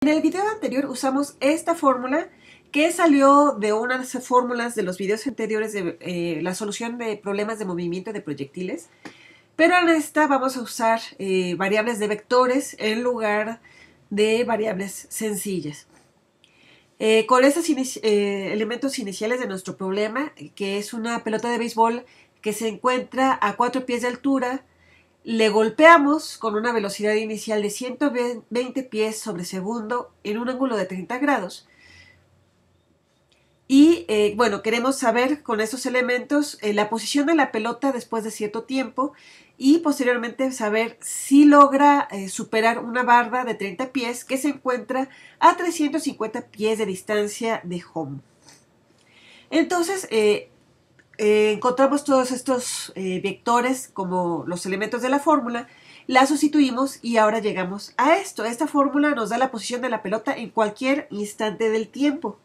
En el video anterior usamos esta fórmula que salió de unas fórmulas de los videos anteriores de la solución de problemas de movimiento de proyectiles, pero en esta vamos a usar variables de vectores en lugar de variables sencillas. Con estos elementos iniciales de nuestro problema, que es una pelota de béisbol que se encuentra a 4 pies de altura, le golpeamos con una velocidad inicial de 120 pies sobre segundo en un ángulo de 30 grados. Y bueno, queremos saber con estos elementos la posición de la pelota después de cierto tiempo y posteriormente saber si logra superar una barda de 30 pies que se encuentra a 350 pies de distancia de home. Entonces, encontramos todos estos vectores como los elementos de la fórmula, la sustituimos y ahora llegamos a esto. Esta fórmula nos da la posición de la pelota en cualquier instante del tiempo.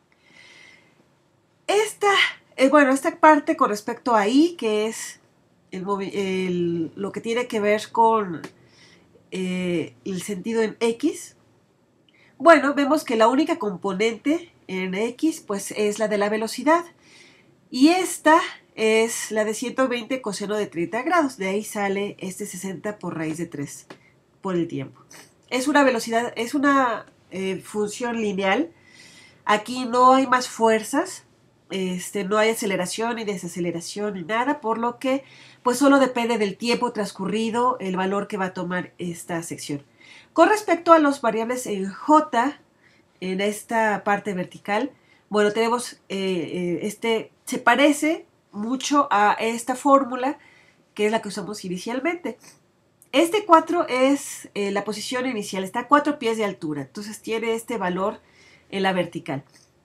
Esta parte con respecto a I, que es lo que tiene que ver con el sentido en X. Bueno, vemos que la única componente en X pues es la de la velocidad. Y esta es la de 120 coseno de 30 grados. De ahí sale este 60 por raíz de 3 por el tiempo. Es una velocidad, es una función lineal. Aquí no hay más fuerzas. No hay aceleración ni desaceleración ni nada, por lo que pues solo depende del tiempo transcurrido el valor que va a tomar esta sección. Con respecto a las variables en J, en esta parte vertical, bueno, tenemos se parece mucho a esta fórmula que es la que usamos inicialmente. Este 4 es la posición inicial, está a 4 pies de altura, entonces tiene este valor en la vertical.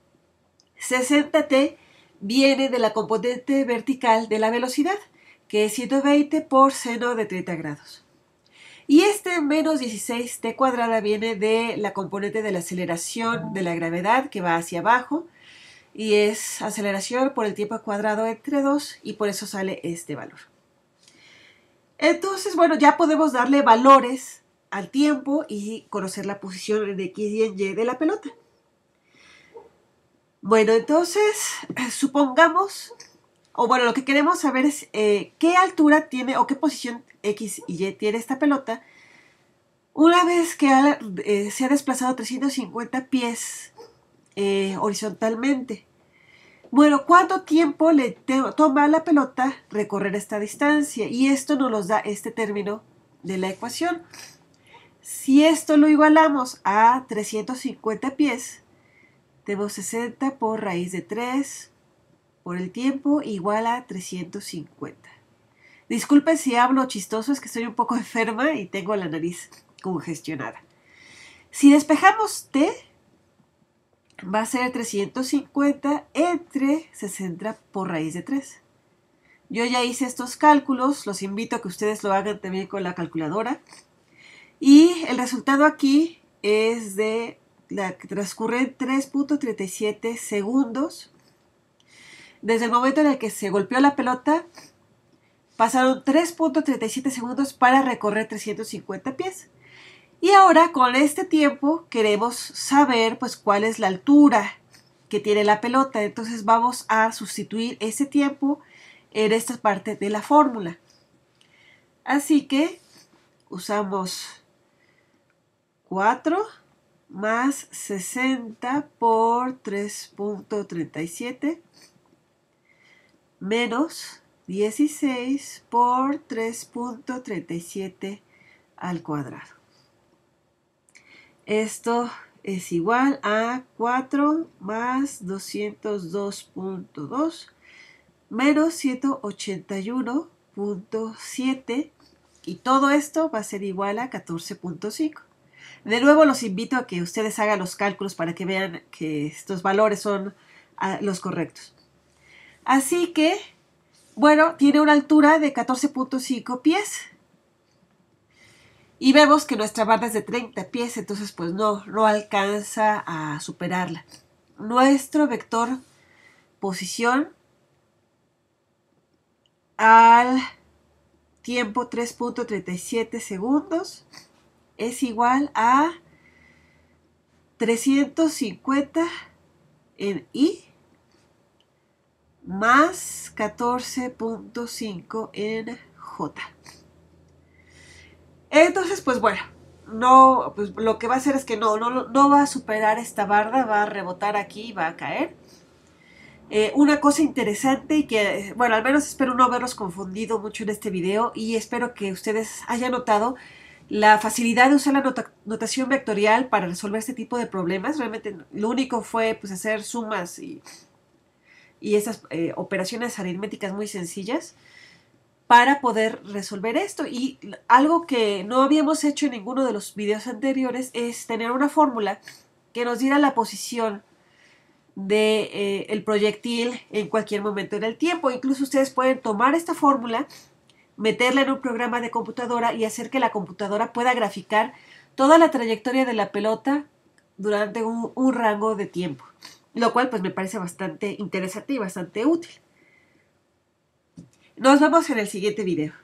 60t viene de la componente vertical de la velocidad, que es 120 por seno de 30 grados. Y este menos 16t cuadrada viene de la componente de la aceleración de la gravedad, que va hacia abajo, y es aceleración por el tiempo cuadrado entre 2, y por eso sale este valor. Entonces, bueno, ya podemos darle valores al tiempo y conocer la posición en X y en Y de la pelota. Bueno, entonces, supongamos, o bueno, lo que queremos saber es qué altura tiene o qué posición X y Y tiene esta pelota una vez que se ha desplazado 350 pies horizontalmente. Bueno, ¿cuánto tiempo le toma a la pelota recorrer esta distancia? Y esto nos lo da este término de la ecuación. Si esto lo igualamos a 350 pies, tenemos 60 por raíz de 3 por el tiempo igual a 350. Disculpen si hablo chistoso, es que estoy un poco enferma y tengo la nariz congestionada. Si despejamos t, va a ser 350 entre 60 por raíz de 3. Yo ya hice estos cálculos, los invito a que ustedes lo hagan también con la calculadora. Y el resultado aquí es de la que transcurren 3.37 segundos. Desde el momento en el que se golpeó la pelota, pasaron 3.37 segundos para recorrer 350 pies. Y ahora con este tiempo queremos saber pues cuál es la altura que tiene la pelota. Entonces vamos a sustituir ese tiempo en esta parte de la fórmula. Así que usamos 4 más 60 por 3.37 menos 16 por 3.37 al cuadrado. Esto es igual a 4 más 202.2 menos 181.7 y todo esto va a ser igual a 14.5. De nuevo los invito a que ustedes hagan los cálculos para que vean que estos valores son los correctos. Así que, bueno, tiene una altura de 14.5 pies. Y vemos que nuestra barra es de 30 pies, entonces pues no alcanza a superarla. Nuestro vector posición al tiempo 3.37 segundos es igual a 350 en I más 14.5 en J. Entonces, pues bueno, no, pues lo que va a hacer es que no va a superar esta barra, va a rebotar aquí y va a caer. Una cosa interesante y que, bueno, al menos espero no haberlos confundido mucho en este video y espero que ustedes hayan notado la facilidad de usar la notación vectorial para resolver este tipo de problemas. Realmente lo único fue pues hacer sumas y esas operaciones aritméticas muy sencillas para poder resolver esto. Y algo que no habíamos hecho en ninguno de los videos anteriores es tener una fórmula que nos diera la posición de el proyectil en cualquier momento del tiempo. Incluso ustedes pueden tomar esta fórmula, meterla en un programa de computadora y hacer que la computadora pueda graficar toda la trayectoria de la pelota durante un rango de tiempo, lo cual pues me parece bastante interesante y bastante útil. Nos vemos en el siguiente video.